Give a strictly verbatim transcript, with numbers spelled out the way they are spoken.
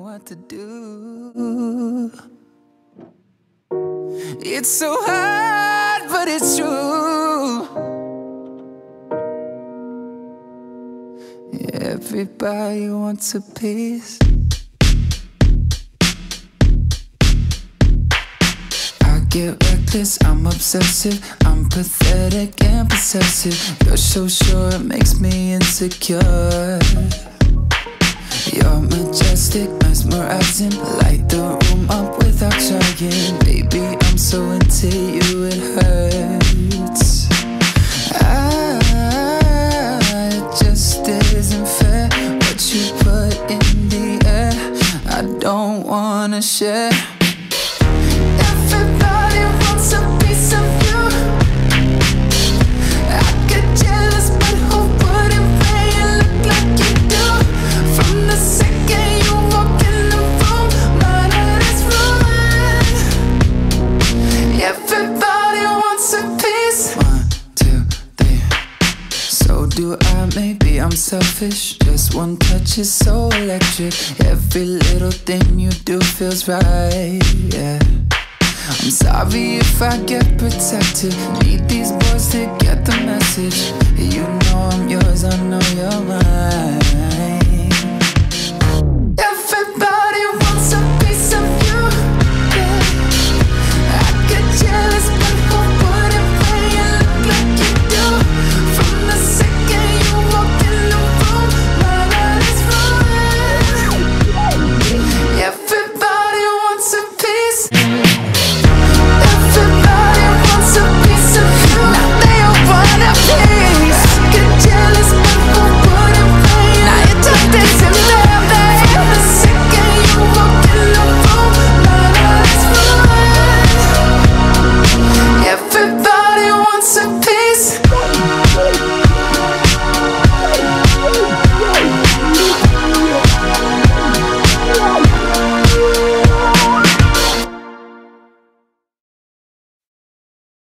what to do. It's so hard, but it's true. Everybody wants a piece. I get reckless, I'm obsessive, I'm pathetic and possessive. You're so sure it makes me insecure. You're majestic, mesmerizing, light the room up without trying. Baby, I'm so into you, it hurts. I, it just isn't fair what you put in the air. I don't wanna share. Everybody wants a piece of you. I get jealous, but who wouldn't make you look like you do? From the second you walk in the room, my heart is ruined. Everybody wants a piece. One, two, three. So do I, maybe I'm selfish. Just one touch is so electric. Every little thing you do feels right, yeah. I'm sorry if I get protected. Need these boys to